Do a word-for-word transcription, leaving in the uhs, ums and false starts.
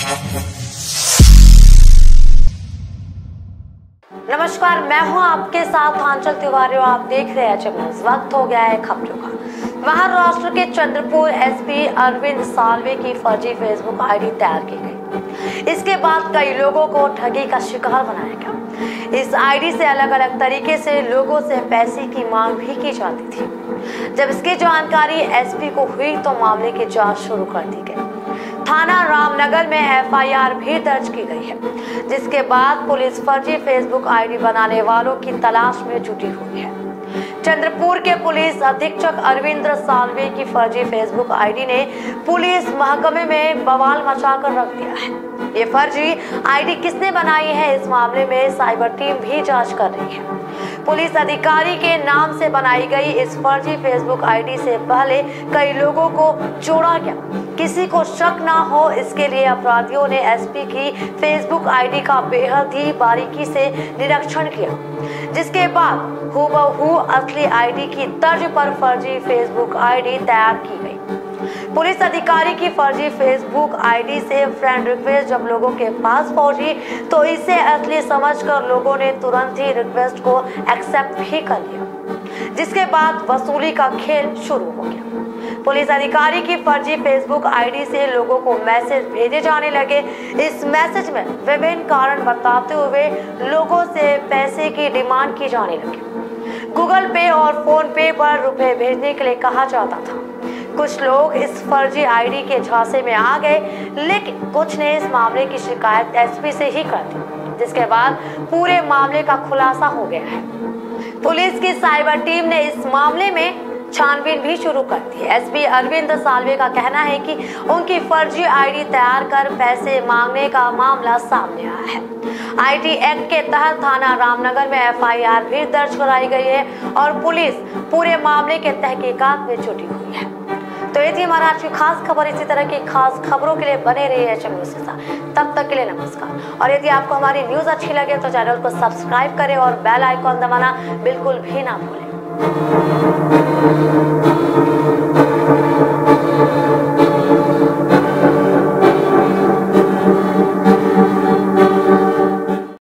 नमस्कार, मैं हूं आपके साथ आंचल तिवारी और आप देख रहे हैं चैनल। वक्त हो गया है खबरों का। महाराष्ट्र के चंद्रपुर एसपी अरविंद सालवे की फर्जी फेसबुक आईडी तैयार की गई। इसके बाद कई लोगों को ठगी का शिकार बनाया गया। इस आईडी से अलग अलग तरीके से लोगों से पैसे की मांग भी की जाती थी। जब इसकी जानकारी एसपी को हुई तो मामले की जांच शुरू कर दी गई। थाना रामनगर में एफ आई आर भी दर्ज की गई है, जिसके बाद पुलिस फर्जी फेसबुक आईडी बनाने वालों की तलाश में जुटी हुई है। चंद्रपुर के पुलिस अधीक्षक अरविंद सालवे की फर्जी फेसबुक आईडी ने पुलिस महकमे में बवाल मचाकर रख दिया है। ये फर्जी आईडी किसने बनाई है, इस मामले में साइबर टीम भी जांच कर रही है। पुलिस अधिकारी के नाम से बनाई गई इस फर्जी फेसबुक आईडी से पहले कई लोगों को जोड़ा गया। किसी को शक ना हो, इसके लिए अपराधियों ने एसपी की फेसबुक आईडी का बेहद ही बारीकी से निरीक्षण किया, जिसके बाद हूबहू असली आईडी की तर्ज पर फर्जी फेसबुक आईडी तैयार की गई। पुलिस अधिकारी की फर्जी फेसबुक आईडी से फ्रेंड रिक्वेस्ट जब लोगों के पास पहुंची तो इसे असली समझकर लोगों ने तुरंत ही रिक्वेस्ट को एक्सेप्ट भी कर लिया, जिसके बाद वसूली का खेल शुरू हो गया। पुलिस अधिकारी की फर्जी फेसबुक आईडी से लोगों को मैसेज भेजे जाने लगे। इस मैसेज में विभिन्न कारण बताते हुए लोगों से पैसे की डिमांड की जाने लगी। गूगल पे और फोन पे पर रुपए भेजने के लिए कहा जाता था। कुछ लोग इस फर्जी आईडी के झांसे में आ गए, लेकिन कुछ ने इस मामले की शिकायत एसपी से ही कर दी, जिसके बाद पूरे मामले का खुलासा हो गया है। पुलिस की साइबर टीम ने इस मामले में छानबीन भी शुरू कर दी है। एसपी अरविंद सालवे का कहना है कि उनकी फर्जी आईडी तैयार कर पैसे मांगने का मामला सामने आया है। आईटी एक्ट के तहत थाना रामनगर में एफ आई आर भी दर्ज कराई गई है और पुलिस पूरे मामले के तहकीकात में जुटी हुई है। तो ये थी हमारा आज की खास खबर। इसी तरह की खास खबरों के लिए बने रहिए चैनल के साथ। तब तक के लिए नमस्कार। और यदि आपको हमारी न्यूज अच्छी लगे तो चैनल को सब्सक्राइब करें और बेल आइकॉन दबाना बिल्कुल भी ना भूलें।